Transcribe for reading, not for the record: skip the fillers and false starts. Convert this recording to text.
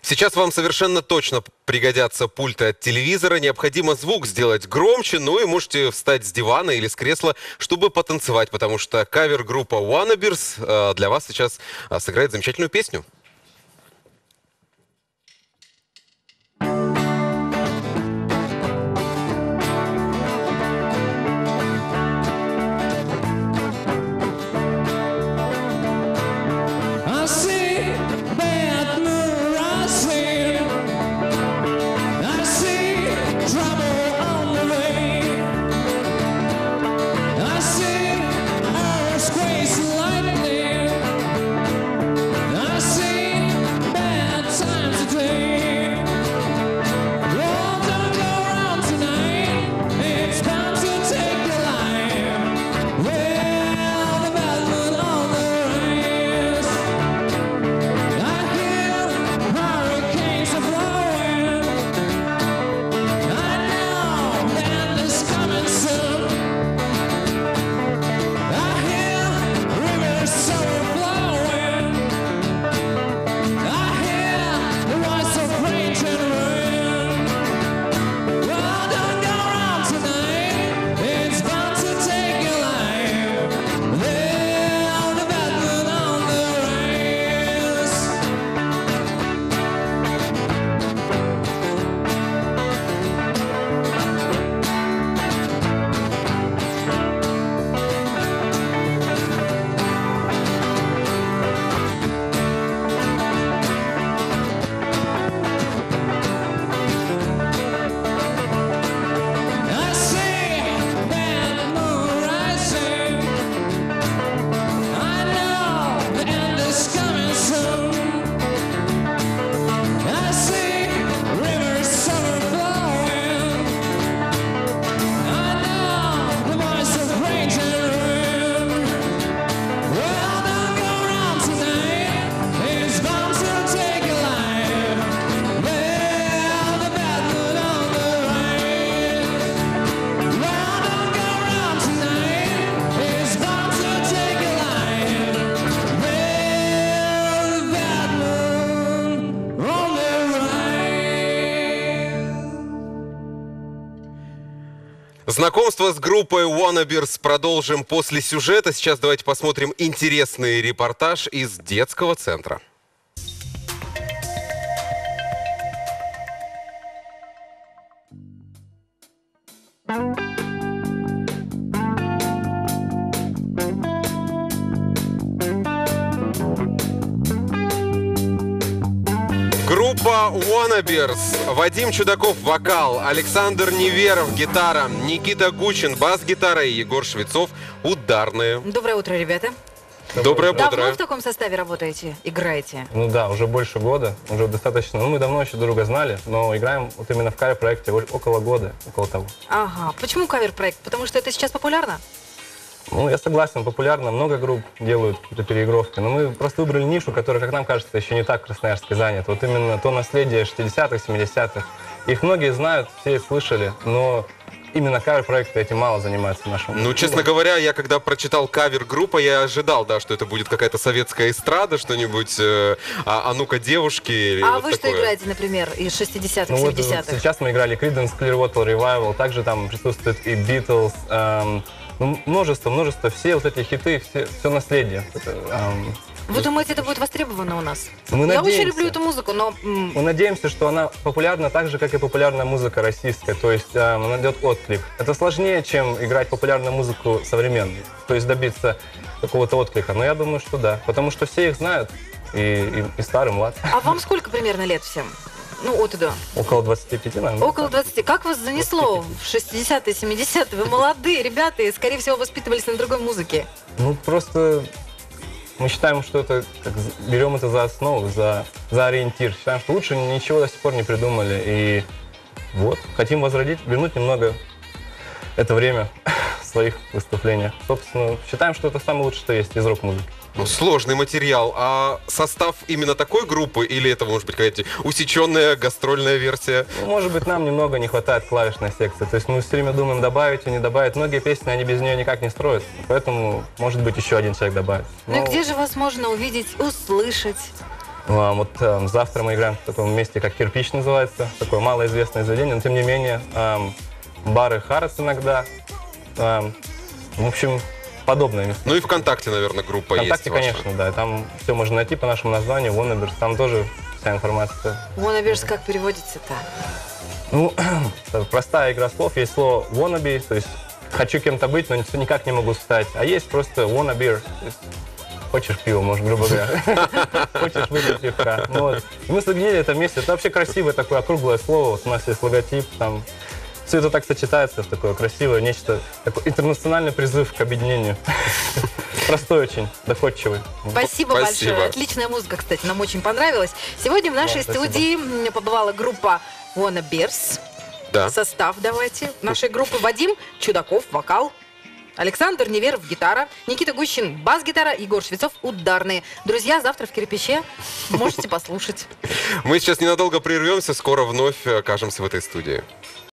Сейчас вам совершенно точно пригодятся пульты от телевизора. Необходимо звук сделать громче, ну и можете встать с дивана или с кресла, чтобы потанцевать, потому что кавер-группа Wannabers для вас сейчас сыграет замечательную песню. Знакомство с группой Wannabers продолжим после сюжета. Сейчас давайте посмотрим интересный репортаж из детского центра. Группа Wannabers. Вадим Чудаков — вокал, Александр Неверов — гитара, Никита Гучин — бас-гитара и Егор Швецов — ударные. Доброе утро, ребята. Доброе утро. Давно в таком составе работаете, играете? Ну да, уже больше года, уже достаточно. Ну, мы давно еще друга знали, но играем вот именно в кавер-проекте около года, около того. Ага. Почему кавер-проект? Потому что это сейчас популярно? Ну, я согласен, популярно, много групп делают какие-то переигровки, но мы просто выбрали нишу, которая, как нам кажется, еще не так в Красноярске занята. Вот именно то наследие 60-х, 70-х. Их многие знают, все их слышали, но именно кавер-проекты этим мало занимаются в нашем. Ну, честно говоря, я когда прочитал кавер-группа, я ожидал, да, что это будет какая-то советская эстрада, что-нибудь, а ну-ка, девушки. Или А вот вы такое. что играете, например, из 60-х, Ну, вот 70-х? сейчас мы играли Creedence Clearwater Revival, также там присутствует и Beatles, ну, множество, все вот эти хиты, все наследие. Вы думаете, это будет востребовано у нас? Мы Я надеемся. очень люблю эту музыку, но... Мы надеемся, что она популярна так же, как и популярная музыка российская, то есть она найдет отклик. Это сложнее, чем играть популярную музыку современную, то есть добиться какого-то отклика, но я думаю, что да, потому что все их знают, и старый, млад. А вам сколько примерно лет всем? Ну, от и до. Около 25, наверное. Около 20. Как вас занесло в 60-е, 70-е? Вы молодые ребята и, скорее всего, воспитывались на другой музыке. Ну, просто мы считаем, что это, берем это за основу, за ориентир. Считаем, что лучше ничего до сих пор не придумали. И вот, хотим возродить, вернуть немного это время в своих выступлениях. Собственно, считаем, что это самое лучшее, что есть из рок-музыки. Ну, сложный материал. А состав именно такой группы или это, может быть, какая-то усеченная гастрольная версия? Ну, может быть, нам немного не хватает клавишной секции. То есть мы все время думаем, добавить и не добавить. Многие песни, они без нее никак не строят. Поэтому, может быть, еще один человек добавит. Ну и где же вас можно увидеть, услышать? Завтра мы играем в таком месте, как «Кирпич» называется. Такое малоизвестное заведение, но тем не менее бары «Харатс» иногда. В общем, подобное место. Ну и ВКонтакте, наверное, группа ВКонтакте, есть ваша. конечно, да. Там все можно найти по нашему названию Wannabers. Там тоже вся информация. Wannabers как переводится-то? Ну, простая игра слов. Есть слово wannabe, то есть хочу кем-то быть, но никак не могу стать. А есть просто wanna beer. То есть, хочешь пиво, может, грубо говоря. Хочешь выпить пивка. Ну, вот. И мы соединили это вместе. Это вообще красивое такое округлое слово. Вот у нас есть логотип, там все это так сочетается в такое красивое нечто, такой интернациональный призыв к объединению. Простой очень, доходчивый. Спасибо большое. Отличная музыка, кстати, нам очень понравилась. Сегодня в нашей студии побывала группа Wannabers. Да. Состав давайте нашей группы: Вадим Чудаков, вокал, Александр Неверов, гитара, Никита Гущин, бас-гитара, Егор Швецов, ударные. Друзья, завтра в «Кирпиче» можете послушать. Мы сейчас ненадолго прервемся, скоро вновь окажемся в этой студии.